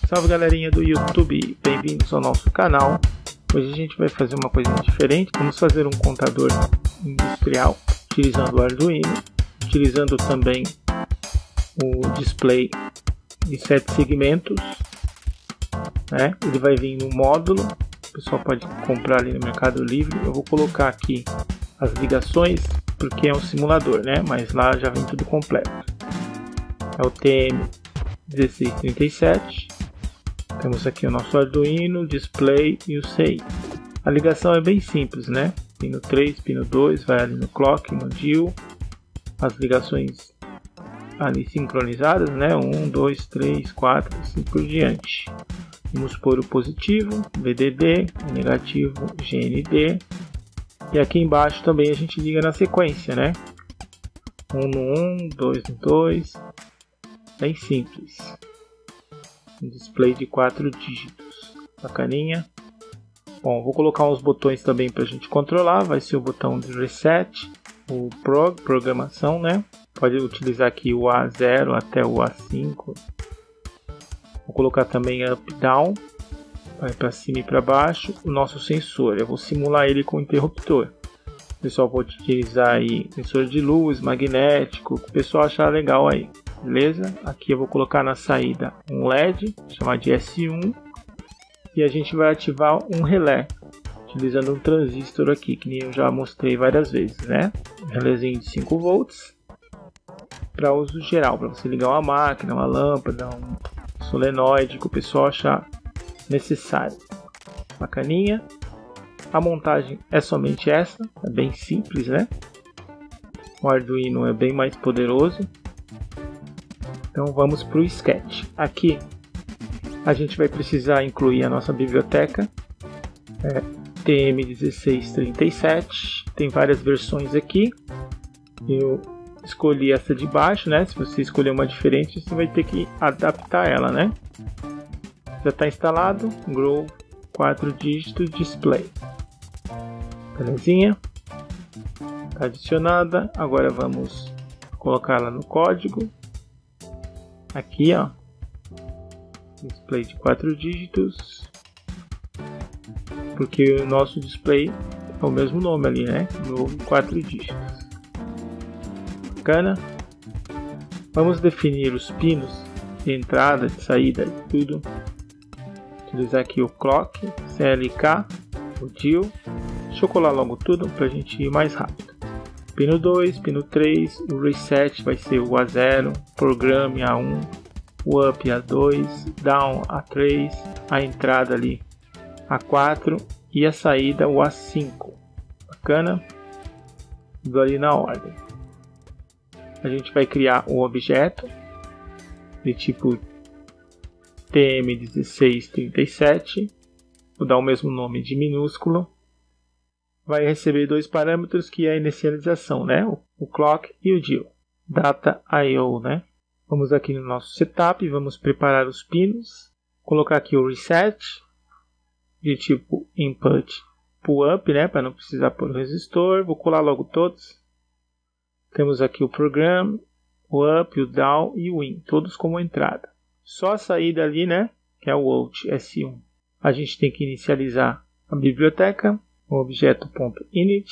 Salve galerinha do YouTube, bem-vindos ao nosso canal. Hoje a gente vai fazer uma coisa diferente. Vamos fazer um contador industrial utilizando o Arduino, utilizando também o display de 7 segmentos, né? Ele vai vir no módulo, o pessoal pode comprar ali no Mercado Livre. Eu vou colocar aqui as ligações porque é um simulador, né? Mas lá já vem tudo completo. É o TM1637. Temos aqui o nosso Arduino, display e o CI. A ligação é bem simples, né? Pino 3, pino 2, vai ali no clock, no DIL. As ligações ali sincronizadas, né? 1, 2, 3, 4, assim por diante. Vamos pôr o positivo, VDD, o negativo, GND. E aqui embaixo também a gente liga na sequência, né? 1 no 1, 2 no 2. Bem simples. Um display de 4 dígitos. Bacaninha. Bom, vou colocar uns botões também para a gente controlar. Vai ser o botão de reset, o programação, né? Pode utilizar aqui o A0 até o A5. Vou colocar também up down, vai para cima e para baixo. O nosso sensor, eu vou simular ele com interruptor. O pessoal pode utilizar aí sensor de luz, magnético, o que o pessoal achar legal aí. Beleza? Aqui eu vou colocar na saída um LED, chamar de S1, e a gente vai ativar um relé, utilizando um transistor aqui, que nem eu já mostrei várias vezes, né? Um relézinho de 5 volts, para uso geral, para você ligar uma máquina, uma lâmpada, um solenoide, que o pessoal achar necessário. Bacaninha. A montagem é somente essa, é bem simples, né? O Arduino é bem mais poderoso. Então vamos para o sketch. Aqui a gente vai precisar incluir a nossa biblioteca TM1637. Tem várias versões aqui. Eu escolhi essa de baixo, né? Se você escolher uma diferente, você vai ter que adaptar ela, né? Já está instalado. Grow 4 dígitos display. Belezinha? Está adicionada. Agora vamos colocá-la no código. Aqui, ó, display de 4 dígitos, porque o nosso display é o mesmo nome ali, né? Novo 4 dígitos. Bacana. Vamos definir os pinos de entrada, de saída, de tudo. Utilizar aqui o clock, CLK, o DIL. Deixa eu colar logo tudo para a gente ir mais rápido. Pino 2, pino 3, o reset vai ser o A0, programe A1, o up A2, down A3, a entrada ali A4 e a saída o A5. Bacana? Tudo ali na ordem. A gente vai criar um objeto de tipo TM1637, vou dar o mesmo nome de minúsculo. Vai receber dois parâmetros que é a inicialização, né? O clock e o DIL. Data I/O, né? Vamos aqui no nosso setup, vamos preparar os pinos. Colocar aqui o reset de tipo input pull up, né? Para não precisar pôr o resistor. Vou colar logo todos. Temos aqui o program, o up, o down e o in, todos como entrada. Só a saída ali, né? Que é o out S1. A gente tem que inicializar a biblioteca. O objeto.init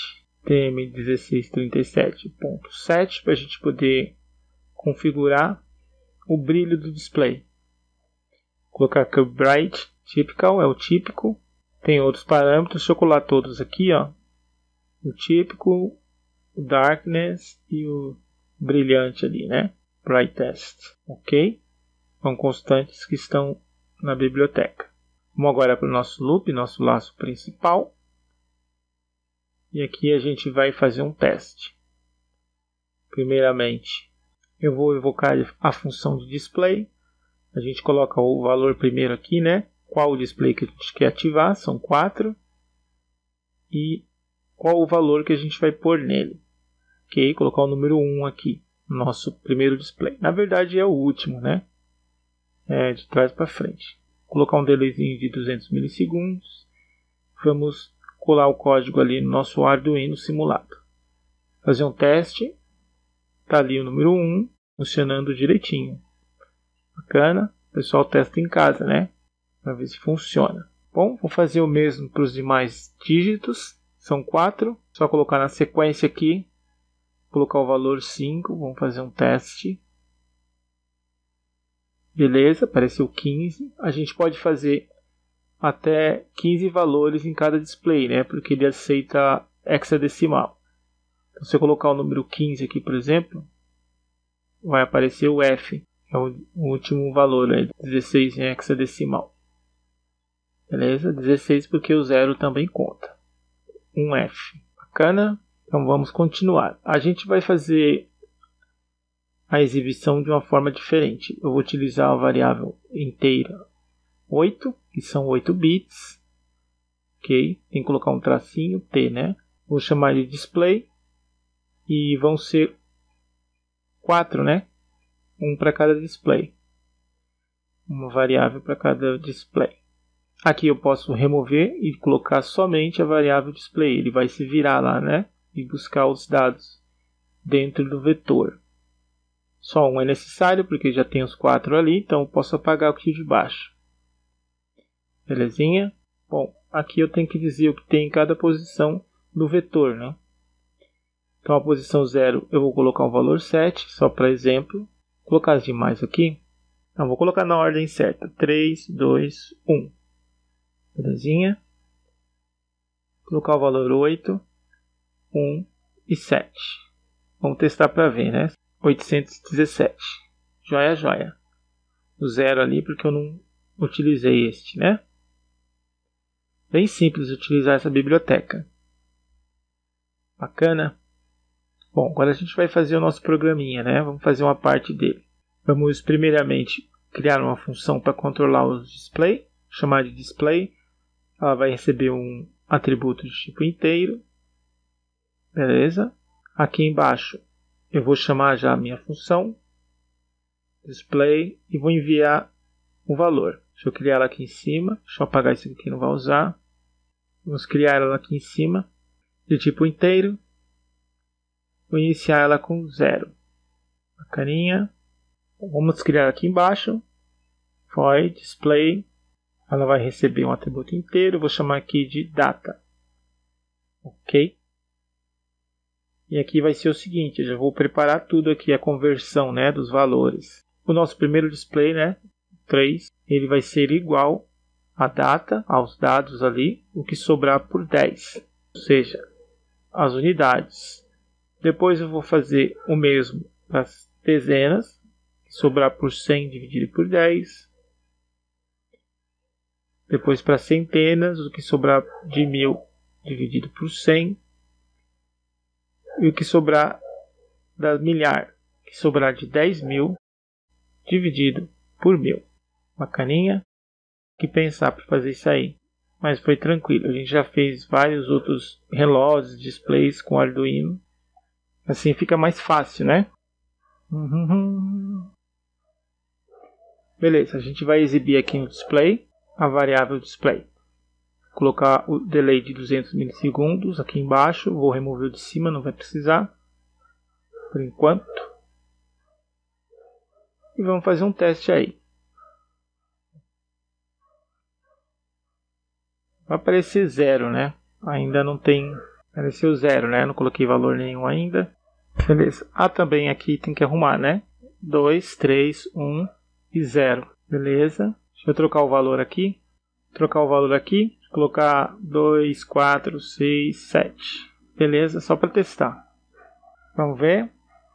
tm1637.set para a gente poder configurar o brilho do display. Colocar aqui o bright typical, é o típico. Tem outros parâmetros, deixa eu colar todos aqui, ó. O típico, o darkness e o brilhante ali, né? Brightest, ok? São constantes que estão na biblioteca. Vamos agora para o nosso loop, nosso laço principal. E aqui a gente vai fazer um teste. Primeiramente, eu vou evocar a função de display. A gente coloca o valor primeiro aqui, né? Qual o display que a gente quer ativar, são 4. E qual o valor que a gente vai pôr nele. Ok, colocar o número 1 aqui, nosso primeiro display. Na verdade é o último, né? É de trás para frente. Vou colocar um delayzinho de 200 milissegundos. Vamos colar o código ali no nosso Arduino simulado. Fazer um teste. Está ali o número 1 funcionando direitinho. Bacana. O pessoal testa em casa, né? Para ver se funciona. Bom, vou fazer o mesmo para os demais dígitos. São 4. Só colocar na sequência aqui. Colocar o valor 5. Vamos fazer um teste. Beleza, apareceu 15. A gente pode fazer até 15 valores em cada display, né? Porque ele aceita hexadecimal. Então, se eu colocar o número 15 aqui, por exemplo, vai aparecer o F. É o último valor, né? 16 em hexadecimal. Beleza? 16 porque o 0 também conta. Um F. Bacana? Então vamos continuar. A gente vai fazer a exibição de uma forma diferente. Eu vou utilizar a variável inteira 8, que são 8 bits. Ok? Tem que colocar um tracinho, T, né? Vou chamar de display. E vão ser 4, né? Um para cada display. Uma variável para cada display. Aqui eu posso remover e colocar somente a variável display. Ele vai se virar lá, né? E buscar os dados dentro do vetor. Só um é necessário, porque já tem os 4 ali. Então eu posso apagar o aqui de baixo. Belezinha? Bom, aqui eu tenho que dizer o que tem em cada posição do vetor, né? Então a posição 0 eu vou colocar um valor 7, só para exemplo. Vou colocar as demais aqui. Então vou colocar na ordem certa. 3, 2, 1. Belezinha? Colocar o valor 8, 1 e 7. Vamos testar para ver, né? 817. Joia, joia. O 0 ali porque eu não utilizei este, né? Bem simples utilizar essa biblioteca. Bacana? Bom, agora a gente vai fazer o nosso programinha, né? Vamos fazer uma parte dele. Vamos primeiramente criar uma função para controlar os display. Chamar de display. Ela vai receber um atributo de tipo inteiro. Beleza? Aqui embaixo eu vou chamar já a minha função. Display. E vou enviar o valor. Deixa eu criar ela aqui em cima. Deixa eu apagar isso aqui que não vai usar. Vamos criar ela aqui em cima. De tipo inteiro. Vou iniciar ela com 0. Bacaninha. Vamos criar aqui embaixo. Void display. Ela vai receber um atributo inteiro. Vou chamar aqui de data. Ok. E aqui vai ser o seguinte. Eu já vou preparar tudo aqui. A conversão, né, dos valores. O nosso primeiro display, né, 3. Ele vai ser igual a data, aos dados ali. O que sobrar por 10. Ou seja, as unidades. Depois eu vou fazer o mesmo para as dezenas. Sobrar por 100 dividido por 10. Depois para centenas, o que sobrar de 1000 dividido por 100. E o que sobrar da milhar, que sobrar de 10.000 dividido por 1000. Bacaninha. Que pensar para fazer isso aí. Mas foi tranquilo. A gente já fez vários outros relógios, displays com Arduino. Assim fica mais fácil, né? Beleza, a gente vai exibir aqui no display a variável display. Vou colocar o delay de 200 milissegundos aqui embaixo. Vou remover o de cima, não vai precisar. Por enquanto. E vamos fazer um teste aí. Vai aparecer 0, né? Ainda não tem... Apareceu 0, né? Não coloquei valor nenhum ainda. Beleza. Ah, também aqui tem que arrumar, né? 2, 3, 1 e 0. Beleza. Deixa eu trocar o valor aqui. Trocar o valor aqui. Colocar 2, 4, 6, 7. Beleza. Só para testar. Vamos ver.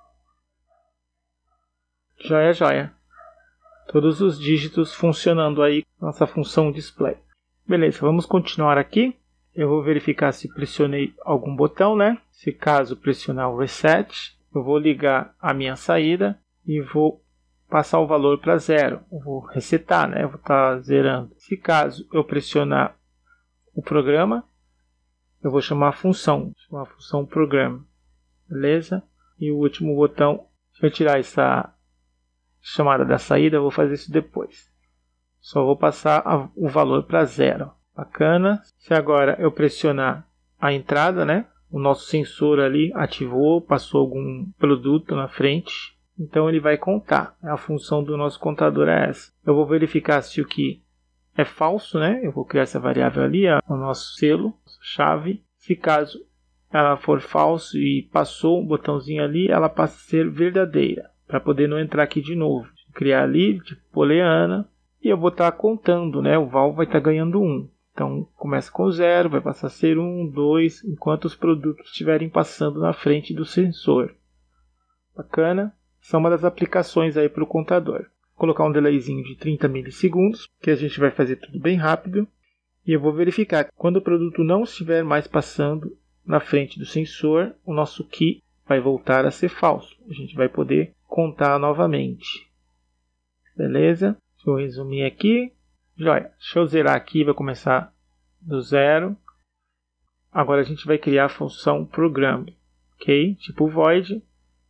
Joia, joia. Todos os dígitos funcionando aí. Nossa função display. Beleza. Vamos continuar aqui. Eu vou verificar se pressionei algum botão, né? Se caso pressionar o reset, eu vou ligar a minha saída e vou passar o valor para 0. Eu vou resetar, né? Eu vou estar zerando. Se caso eu pressionar o programa, eu vou chamar a função. Chamar a função programa. Beleza? E o último botão, se eu tirar essa chamada da saída, eu vou fazer isso depois. Só vou passar o valor para 0. Bacana. Se agora eu pressionar a entrada, né? O nosso sensor ali ativou, passou algum produto na frente. então ele vai contar. A função do nosso contador é essa. Eu vou verificar se o key é falso, né? Eu vou criar essa variável ali, o nosso selo, chave. Se caso ela for falso e passou um botãozinho ali, ela passa a ser verdadeira, para poder não entrar aqui de novo. Criar ali, tipo booleana, e eu vou estar contando, né? O val vai estar ganhando 1. Então começa com 0, vai passar a ser 1, 2, enquanto os produtos estiverem passando na frente do sensor. Bacana? São uma das aplicações aí para o contador. Vou colocar um delayzinho de 30 milissegundos, que a gente vai fazer tudo bem rápido. E eu vou verificar que quando o produto não estiver mais passando na frente do sensor, o nosso key vai voltar a ser falso. A gente vai poder contar novamente. Beleza? Deixa eu resumir aqui. Joia. Deixa eu zerar aqui, vai começar do 0. Agora a gente vai criar a função program. Ok? Tipo void.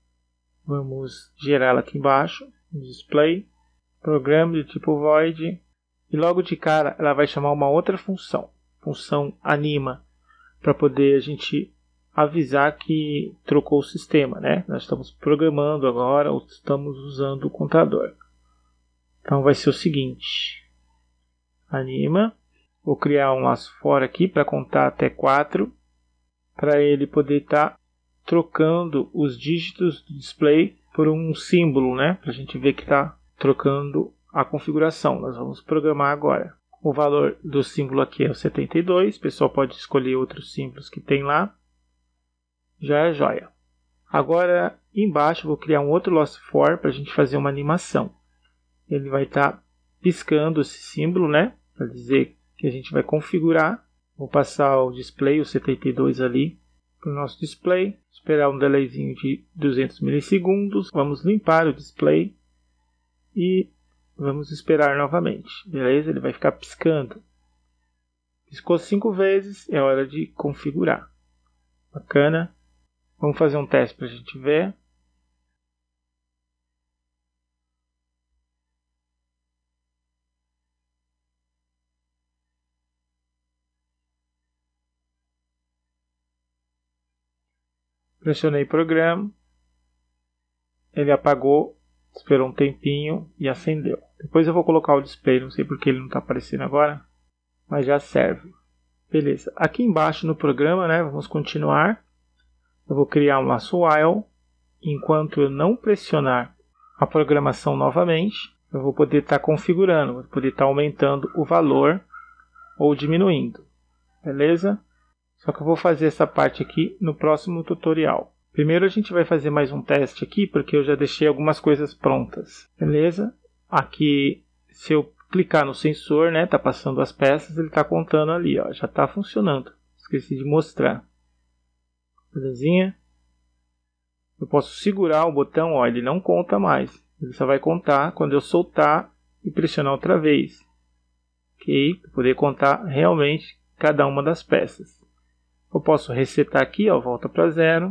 Vamos gerar ela aqui embaixo. Display. Program de tipo void. E logo de cara ela vai chamar uma outra função. Função anima. Para poder a gente avisar que trocou o sistema, né? Nós estamos programando agora ou estamos usando o contador. Então vai ser o seguinte. Anima. Vou criar um laço for aqui para contar até 4. Para ele poder estar trocando os dígitos do display por um símbolo, né? Para a gente ver que está trocando a configuração. Nós vamos programar agora. O valor do símbolo aqui é o 72. O pessoal pode escolher outros símbolos que tem lá. Já é joia. Agora, embaixo, vou criar um outro loss for para a gente fazer uma animação. Ele vai estar piscando esse símbolo, né? Para dizer que a gente vai configurar. Vou passar o display, o 72 ali, para o nosso display. Esperar um delayzinho de 200 milissegundos. Vamos limpar o display. E vamos esperar novamente. Beleza? Ele vai ficar piscando. Piscou 5 vezes. É hora de configurar. Bacana. Vamos fazer um teste para a gente ver. Pressionei programa. Ele apagou. Esperou um tempinho e acendeu. Depois eu vou colocar o display. Não sei porque ele não está aparecendo agora. Mas já serve. Beleza. Aqui embaixo no programa, né? Vamos continuar. Eu vou criar um laço while. Enquanto eu não pressionar a programação novamente, eu vou poder estar configurando. Vou poder estar aumentando o valor ou diminuindo. Beleza? Só que eu vou fazer essa parte aqui no próximo tutorial. Primeiro a gente vai fazer mais um teste aqui, porque eu já deixei algumas coisas prontas. Beleza? Aqui, se eu clicar no sensor, né, tá passando as peças, ele está contando ali, ó, já está funcionando. Esqueci de mostrar. Belezinha? Eu posso segurar o botão, ó, ele não conta mais. Ele só vai contar quando eu soltar e pressionar outra vez. Ok? Para poder contar realmente cada uma das peças. Eu posso resetar aqui, ó, volta para 0.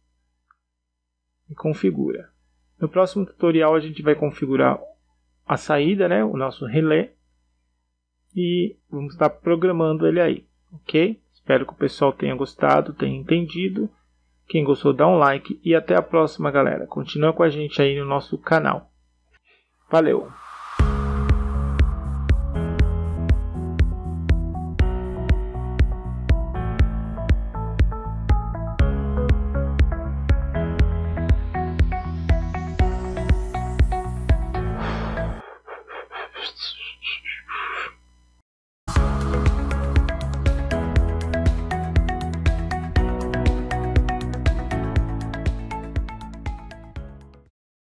E configura. No próximo tutorial a gente vai configurar a saída, né, o nosso relé, e vamos estar programando ele aí, ok? Espero que o pessoal tenha gostado, tenha entendido. Quem gostou dá um like e até a próxima, galera. Continua com a gente aí no nosso canal. Valeu!